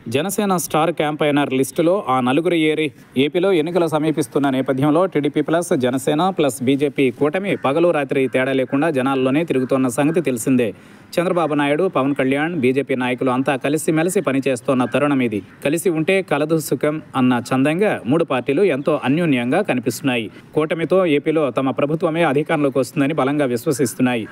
Janasena star campaigner లిస్టులో ఆ నలుగురు ఏరి ఏపీలో ఎన్నికలు సమీపిస్తున్న నేపథ్యంలో TDP plus Janasena plus BJP కూటమి పగలు రాత్రి తేడా లేకుండా జనాల్లోనే తిరుగుతున్న సంగతి తెలిసిందే. చంద్రబాబు నాయుడు, పవన్ కళ్యాణ్, బీజేపీ నాయకులు అంతా కలిసిమెలిసి పనిచేస్తున్న తరుణం ఇది. కలిసి ఉంటే కలదు సుఖం అన్న చందంగా మూడు పార్టీలు ఎంతో అన్యోన్యంగా కనిపిస్తున్నాయి. కూటమితో ఏపీలో తమ ప్రభుత్వమే అధికారంలోకి వస్తుందని బలంగా విశ్వసిస్తున్నాయి.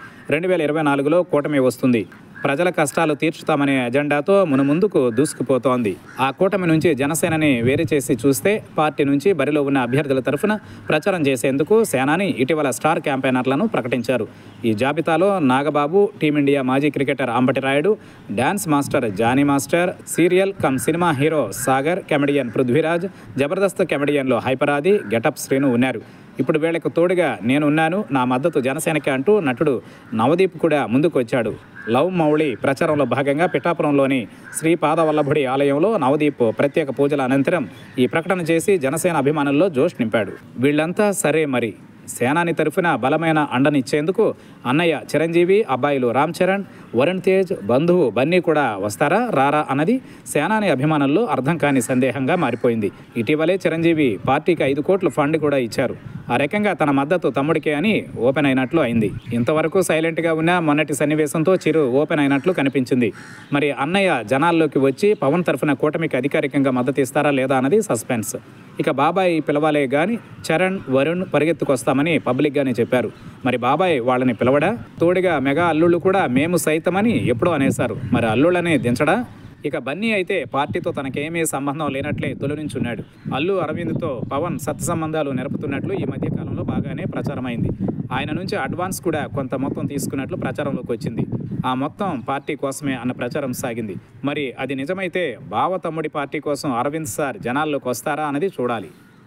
2024లో కూటమి వస్తుంది. ప్రజల కష్టాలు తీర్చుతామనే ఎజెండాతో మునుముందుకు దూసుకుపోతోంది. ఆ కూటమి నుంచి జనసేనని వేరు చేసి చూస్తే పార్టీ నుంచి బరిలో ఉన్న అభ్యర్థుల తరఫున ప్రచారం చేసేందుకు సేనాని ఇటీవల స్టార్ క్యాంపెయినర్లను ప్రకటించారు. ఈ జాబితాలో నాగబాబు, టీమిండియా మాజీ cricketer Ambati Rayudu, dance master Johnny master, serial cum cinema hero Sagar, comedian Prithviraj, Jabardasth కమెడియన్లో హైపరాది, గెటప్ శ్రీను ఉన్నారు. ఇప్పుడు వీళ్లకు తోడుగా నేనున్నాను, నా మద్దతు జనసేనకి అంటూ నటుడు నవదీప్ కూడా ముందుకు వచ్చాడు. లవ్ మౌళి ప్రచారంలో భాగంగా పిఠాపురంలోని శ్రీ పాదవల్లభుడి ఆలయంలో నవదీప్ ప్రత్యేక పూజల అనంతరం ఈ ప్రకటన చేసి జనసేన అభిమానుల్లో జోష్ నింపాడు. వీళ్లంతా సరే మరి సేనాని తరఫున బలమైన అండనిచ్చేందుకు అన్నయ్య చిరంజీవి, అబ్బాయిలు రామ్ చరణ్, వరుణ్ తేజ్, బంధువు బన్నీ కూడా వస్తారా రారా అన్నది సేనాని అభిమానుల్లో అర్థం కాని సందేహంగా మారిపోయింది. ఇటీవలే చిరంజీవి పార్టీకి 5 కోట్ల ఫండ్ కూడా ఇచ్చారు. ఆ రకంగా తన మద్దతు తమ్ముడికే అని ఓపెన్ అయినట్లు అయింది. ఇంతవరకు సైలెంట్గా ఉన్న మొన్నటి సన్నివేశంతో చిరు ఓపెన్ అయినట్లు కనిపించింది. మరి అన్నయ్య జనాల్లోకి వచ్చి పవన్ తరఫున కూటమికి అధికారికంగా మద్దతు ఇస్తారా లేదా అన్నది సస్పెన్స్. ఇక బాబాయ్ పిలవాలే గాని చరణ్, వరుణ్ పరిగెత్తుకొస్తామని పబ్లిక్గానే చెప్పారు. మరి బాబాయ్ వాళ్ళని పిలవడా? తోడుగా మెగా అల్లుళ్ళు కూడా మేము సైతమని ఎప్పుడో అనేశారు. మరి అల్లుళ్ళనే దించడా? ఇక బన్నీ అయితే పార్టీతో తనకేమీ సంబంధం లేనట్లే తొలగించున్నాడు. అల్లు అరవింద్తో పవన్ సత్సంబంధాలు నెరపుతున్నట్లు ఈ మధ్యకాలంలో బాగానే ప్రచారమైంది. ఆయన నుంచి అడ్వాన్స్ కూడా కొంత మొత్తం తీసుకున్నట్లు ప్రచారంలోకి వచ్చింది. ఆ మొత్తం పార్టీ కోసమే అన్న ప్రచారం సాగింది. మరి అది నిజమైతే బావ తమ్ముడి పార్టీ కోసం అరవింద్ సార్ జనాల్లోకి వస్తారా అన్నది చూడాలి.